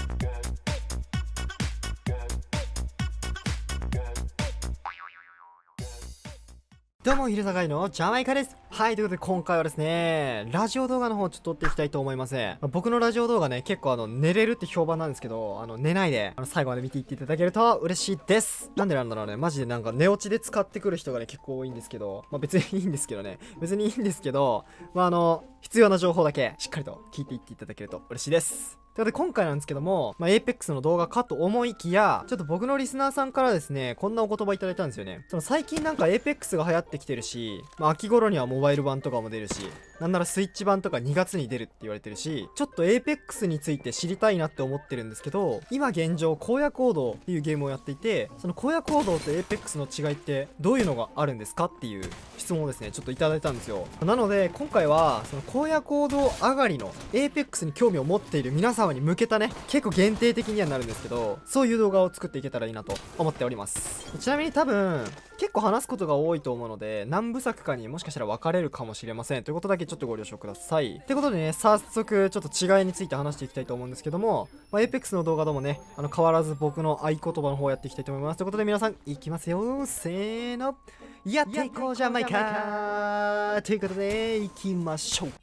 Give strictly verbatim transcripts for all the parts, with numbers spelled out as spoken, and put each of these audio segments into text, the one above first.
どうも、昼下がりのジャマイカです。はい、ということで今回はですね、ラジオ動画の方をちょっと撮っていきたいと思います。まあ、僕のラジオ動画ね、結構あの、寝れるって評判なんですけど、あの、寝ないで、あの、最後まで見ていっていただけると嬉しいです。なんでなんだろうね、マジでなんか寝落ちで使ってくる人がね、結構多いんですけど、まあ別にいいんですけどね、別にいいんですけど、まああの、必要な情報だけしっかりと聞いていっていただけると嬉しいです。ということで今回なんですけども、まあ、エーペックス の動画かと思いきや、ちょっと僕のリスナーさんからですね、こんなお言葉いただいたんですよね。その最近なんか エーペックス が流行ってきてるし、まあ、秋頃にはモバイル版とかも出るし、なんならスイッチ版とかにがつに出るって言われてるし、ちょっと エーペックス について知りたいなって思ってるんですけど、今現状、荒野行動っていうゲームをやっていて、その荒野行動と エーペックス の違いってどういうのがあるんですかっていう質問をですね、ちょっといただいたんですよ。なので、今回は、その荒野行動上がりの エーペックス に興味を持っている皆様に向けたね、結構限定的にはなるんですけど、そういう動画を作っていけたらいいなと思っております。ちなみに多分、結構話すことが多いと思うので、何部作かにもしかしたら分かれるかもしれません。ということだけちょっとご了承ください。ということでね、早速ちょっと違いについて話していきたいと思うんですけども、まあ、エーペックス の動画でもね、あの変わらず僕の合言葉の方をやっていきたいと思います。ということで皆さん、いきますよ。せーの。やっていこうじゃないかということで、いきましょう。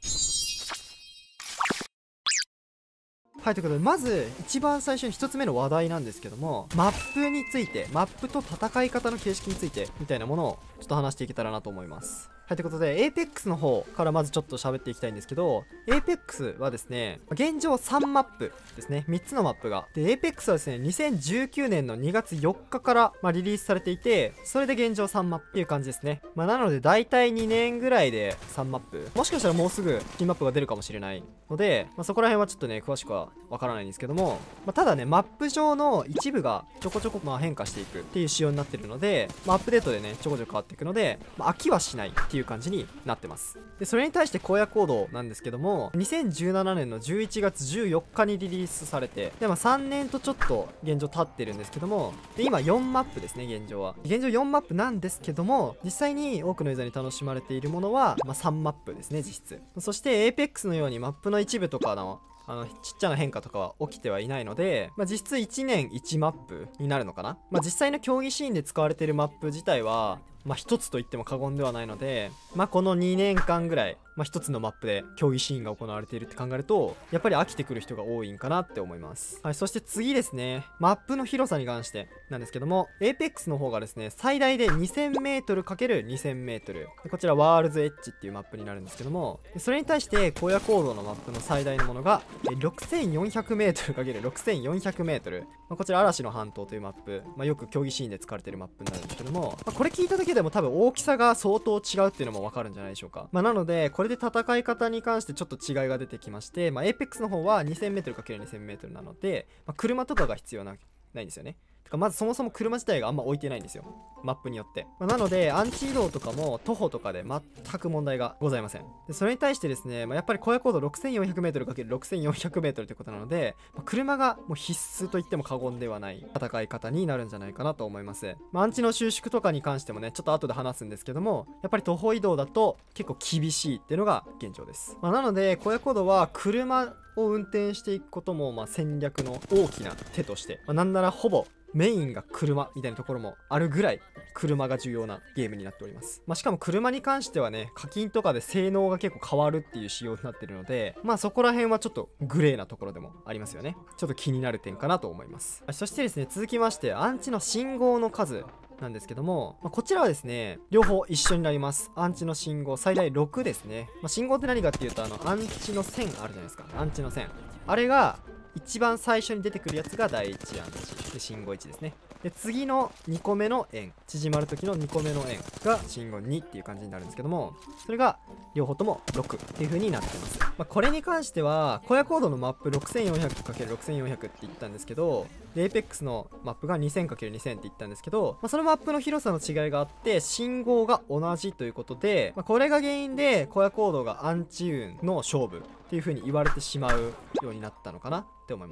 はい、ということで、まず、一番最初に一つ目の話題なんですけども、マップについて、マップと戦い方の形式について、みたいなものを、ちょっと話していけたらなと思います。はい、ということで、エーペックス の方からまずちょっと喋っていきたいんですけど、エーペックス はですね、現状さんマップですね、みっつのマップが。で、エーペックス はですね、にせんじゅうきゅうねんのにがつよっかから、まあ、リリースされていて、それで現状さんマップっていう感じですね。まあ、なので、だいたいにねんぐらいでさんマップ。もしかしたらもうすぐ新マップが出るかもしれないので、まあ、そこら辺はちょっとね、詳しくはわからないんですけども、まあ、ただね、マップ上の一部がちょこちょこまあ変化していくっていう仕様になってるので、まあ、アップデートでね、ちょこちょこ変わっていくので、まあ、飽きはしないっていう感じになってます。で、それに対して荒野行動なんですけども、にせんじゅうななねんのじゅういちがつじゅうよっかにリリースされて、で、まあさんねんとちょっと現状経ってるんですけども、で、今よんマップですね、現状は。現状よんマップなんですけども、実際に多くのユーザーに楽しまれているものは、まあさんマップですね、実質。そして エーペックス のようにマップの一部とかのあの、ちっちゃな変化とかは起きてはいないので、まあ、実質いちねんいちマップになるのかな。まあ、実際の競技シーンで使われているマップ自体は、まあ、一つと言っても過言ではないので、まあ、このにねんかんぐらい、まあ、一つのマップで競技シーンが行われているって考えると、やっぱり飽きてくる人が多いんかなって思います。はい、そして次ですね、マップの広さに関してなんですけども、エーペックス の方がですね、最大で にせんメートルかけるにせんメートル。こちらワールズエッジっていうマップになるんですけども、それに対して荒野行動のマップの最大のものが、ろくせんよんひゃくメートルかけるろくせんよんひゃくメートル。まあ、こちら嵐の半島というマップ、まあ、よく競技シーンで使われているマップになるんですけども、まあ、これ聞いただけでも多分大きさが相当違うっていうのもわかるんじゃないでしょうか。まあ、なので、これで戦い方に関してちょっと違いが出てきまして、まあ、エーペックス の方は にせんメートルかけるにせんメートルなので、まあ、車とかが必要な、ないんですよね。てかまずそもそも車自体があんま置いてないんですよ。マップによって。まあ、なので、アンチ移動とかも徒歩とかで全く問題がございません。で、それに対してですね、まあ、やっぱり荒野行動 ろくせんよんひゃくメートルかけるろくせんよんひゃくメートルということなので、まあ、車がもう必須と言っても過言ではない戦い方になるんじゃないかなと思います。まあ、アンチの収縮とかに関してもね、ちょっと後で話すんですけども、やっぱり徒歩移動だと結構厳しいっていうのが現状です。まあ、なので、荒野行動は車を運転していくこともまあ戦略の大きな手として、まあ、なんならほぼメインが車みたいなところもあるぐらい車が重要なゲームになっております。まあ、しかも車に関してはね、課金とかで性能が結構変わるっていう仕様になってるので、まあそこら辺はちょっとグレーなところでもありますよね。ちょっと気になる点かなと思います。そしてですね、続きましてアンチの信号の数なんですけども、まあ、こちらはですね、両方一緒になります。アンチの信号最大ろくですね。まあ、信号って何かっていうと、あのアンチの線あるじゃないですか。アンチの線、あれが一番最初に出てくるやつが第一アンチで信号いちですね。で、次のにこめの円、縮まる時のにこめの円が信号にっていう感じになるんですけども、それが両方ともろくっていう風になってます。まあ、これに関しては荒野行動のマップ ろくせんよんひゃくかけるろくせんよんひゃく って言ったんですけど、で エーペックス のマップが にせんかけるにせん って言ったんですけど、まあ、そのマップの広さの違いがあって信号が同じということで、まあ、これが原因で荒野行動がアンチ運の勝負っていう風に言われてしまうようになったのかなって思います。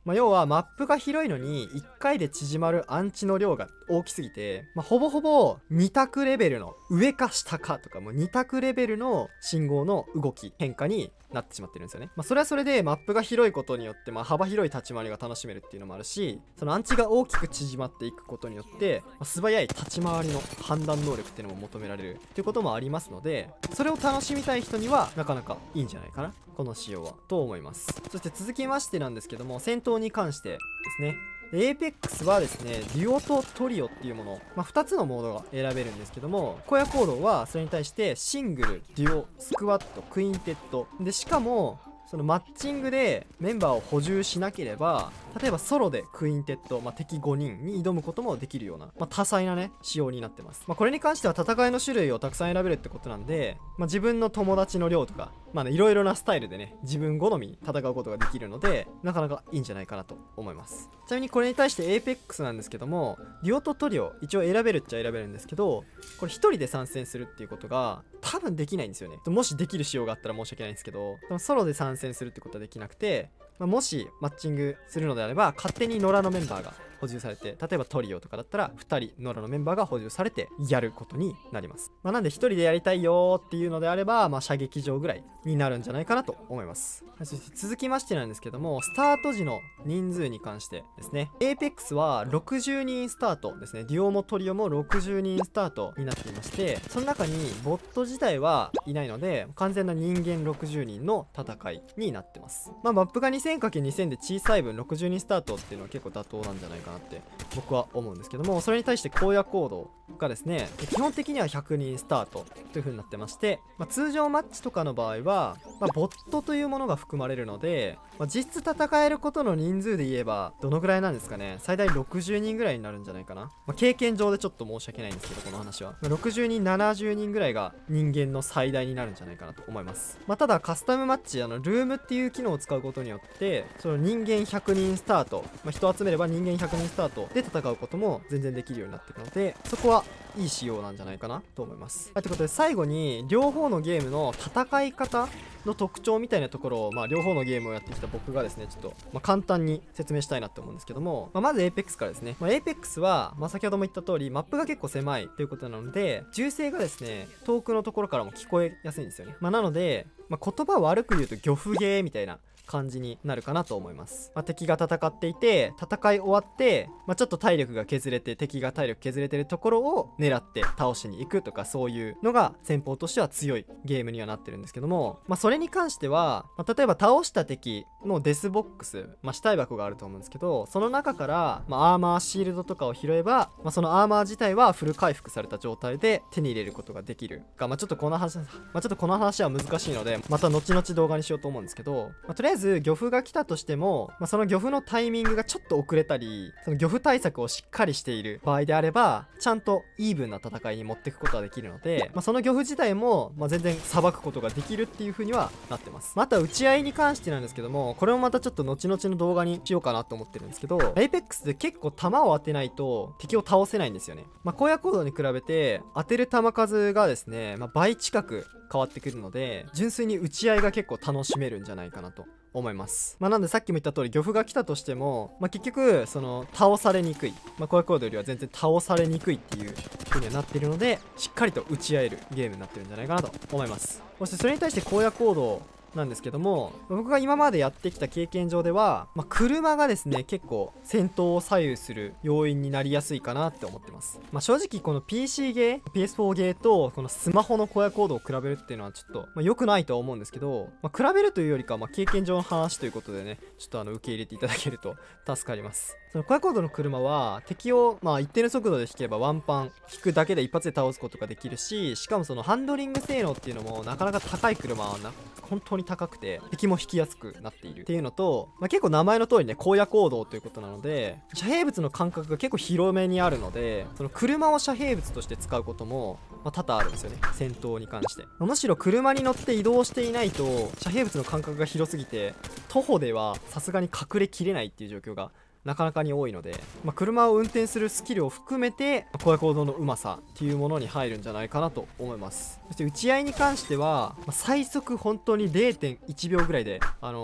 まあ、要はマップが広いのにいっかいで縮まるアンチの量が大きすぎて、まあ、ほぼほぼに択レベルの上か下かとかもうに択レベルの信号の動き変化になってしまってるんですよね。まあ、それはそれでマップが広いことによって、まあ、幅広い立ち回りが楽しめるっていうのもあるし、そのアンチが大きく縮まっていくことによって、まあ、素早い立ち回りの判断能力っていうのも求められるっていうこともありますので、それを楽しみたい人にはなかなかいいんじゃないかな、この仕様はと思います。そして続きましてなんですけども、戦闘に関してですね。エーペックス はですね、デュオとトリオっていうもの、まあ、ふたつのモードが選べるんですけども、荒野行動はそれに対してシングル、デュオ、スクワット、クインテッドで、しかもそのマッチングでメンバーを補充しなければ、例えばソロでクインテッド、まあ、敵ごにんに挑むこともできるような、まあ、多彩なね仕様になってます。まあ、これに関しては戦いの種類をたくさん選べるってことなんで、まあ、自分の友達の量とか、まあね、いろいろなスタイルでね自分好みに戦うことができるので、なかなかいいんじゃないかなと思います。ちなみにこれに対して エーペックス なんですけども、デュオとトリオ一応選べるっちゃ選べるんですけど、これひとりで参戦するっていうことが多分できないんですよね。もしできる仕様があったら申し訳ないんですけど、でもソロで参戦するってことはできなくて、まあ、もしマッチングするのであれば勝手に野良のメンバーが補充されて、例えばトリオとかだったらふたり野良のメンバーが補充されてやることになります。まあ、なんでひとりでやりたいよーっていうのであれば、まあ、射撃場ぐらいになるんじゃないかなと思います。はい、そして続きましてなんですけども、スタート時の人数に関してですね、 エーペックス はろくじゅうにんスタートですね。デュオもトリオもろくじゅうにんスタートになっていまして、その中にボット自体はいないので完全な人間ろくじゅうにんの戦いになってます。まあ、マップが にせんかけるにせん で小さい分ろくじゅうにんスタートっていうのは結構妥当なんじゃないかなって僕は思うんですけども、それに対して荒野行動がですね、基本的にはひゃくにんスタートという風になってまして、まあ、通常マッチとかの場合は、まあ、ボットというものが含まれるので、まあ、実質戦えることの人数で言えばどのぐらいなんですかね、最大ろくじゅうにんぐらいになるんじゃないかな。まあ、経験上でちょっと申し訳ないんですけど、この話は、まあ、ろくじゅうにんななじゅうにんぐらいが人間の最大になるんじゃないかなと思います。まあ、ただカスタムマッチ、あのルームっていう機能を使うことによってその人間ひゃくにんスタート、まあ、人を集めれば人間ひゃくにんスタートで戦うことも全然できるようになってるので、そこはいい仕様なんじゃないかなと思います。はい、ということで最後に両方のゲームの戦い方の特徴みたいなところを、まあ、両方のゲームをやってきた僕がですねちょっと、まあ、簡単に説明したいなと思うんですけども、まあ、まず エーペックス からですね。まあ、エーペックス は、まあ、先ほども言った通りマップが結構狭いということなので、銃声がですね遠くのところからも聞こえやすいんですよね。まあ、なので、まあ、言葉を悪く言うと漁夫ゲーみたいな感じになるかなと思います。まあ、敵が戦っていて戦い終わって、まあ、ちょっと体力が削れて敵が体力削れてるところを狙って倒しに行くとか、そういうのが戦法としては強いゲームにはなってるんですけども、まあ、それに関しては、まあ、例えば倒した敵のデスボックス、まあ、死体箱があると思うんですけど、その中から、まあ、アーマーシールドとかを拾えば、まあ、そのアーマー自体はフル回復された状態で手に入れることができるが、まあ、ちょっとこの話、まあ、ちょっとこの話は難しいのでまた後々動画にしようと思うんですけど、まあ、とりあえず漁夫が来たとしても、まあ、その漁夫のタイミングがちょっと遅れたり、その漁夫対策をしっかりしている場合であればちゃんとイーブンな戦いに持っていくことができるので、まあ、その漁夫自体も、まあ、全然さばくことができるっていう風にはなってます。また打ち合いに関してなんですけども、これもまたちょっと後々の動画にしようかなと思ってるんですけど、 エーペックス で結構弾を当てないと敵を倒せないんですよね。まあ、荒野行動に比べて当てる弾数がですね、まあ、倍近く変わってくるので、純粋に打ち合いが結構楽しめるんじゃないかなと思います。まあ、なんでさっきも言った通り漁夫が来たとしても、まあ、結局その倒されにくい、まあ、荒野行動よりは全然倒されにくいっていう風にはなっているので、しっかりと打ち合えるゲームになってるんじゃないかなと思います。そしてそれに対して荒野行動なんですけども、僕が今までやってきた経験上では、まあ、車がですね結構戦闘を左右する要因になりやすいかなって思ってます。まあ、正直この ピーシー ゲー ピーエスフォー ゲーとこのスマホの荒野行動を比べるっていうのはちょっと、まあ、良くないとは思うんですけど、まあ、比べるというよりかはまあ経験上の話ということでね、ちょっとあの受け入れていただけると助かります。その荒野行動の車は敵をまあ一定の速度で引けばワンパン引くだけで一発で倒すことができるし、しかもそのハンドリング性能っていうのもなかなか高い車はな本当に高くて敵も引きやすくなっているっていうのと、まあ、結構名前の通りね荒野行動ということなので遮蔽物の間隔が結構広めにあるので、その車を遮蔽物として使うことも、まあ、多々あるんですよね、戦闘に関して。まあ、むしろ車に乗って移動していないと遮蔽物の間隔が広すぎて徒歩ではさすがに隠れきれないっていう状況がなかなかに多いので、まあ、車を運転するスキルを含めて荒野行動のうまさっていうものに入るんじゃないかなと思います。そして打ち合いに関しては、まあ、最速本当に れいてんいちびょうぐらいであの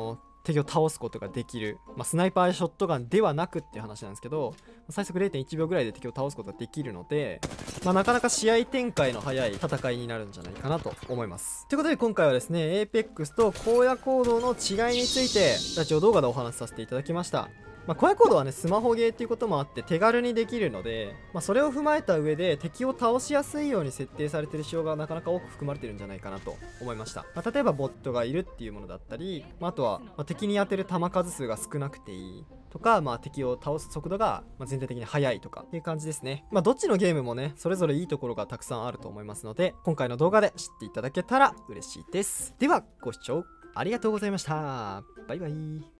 敵を倒すことができる、まあ、スナイパーショットガンではなくっていう話なんですけど、最速 れいてんいちびょうぐらいで敵を倒すことができるので、まあ、なかなか試合展開の早い戦いになるんじゃないかなと思います。ということで今回はですね エーペックス と荒野行動の違いについてラジオ動画でお話しさせていただきました。まあ、荒野行動はねスマホゲーっていうこともあって手軽にできるので、まあ、それを踏まえた上で敵を倒しやすいように設定されている仕様がなかなか多く含まれてるんじゃないかなと思いました。まあ、例えばボットがいるっていうものだったり、まあ、あとは、まあ、敵に当てる弾数数が少なくていいとか、まあ、敵を倒す速度が全体的に速いとかっていう感じですね。まあ、どっちのゲームもねそれぞれいいところがたくさんあると思いますので、今回の動画で知っていただけたら嬉しいです。ではご視聴ありがとうございました。バイバイ。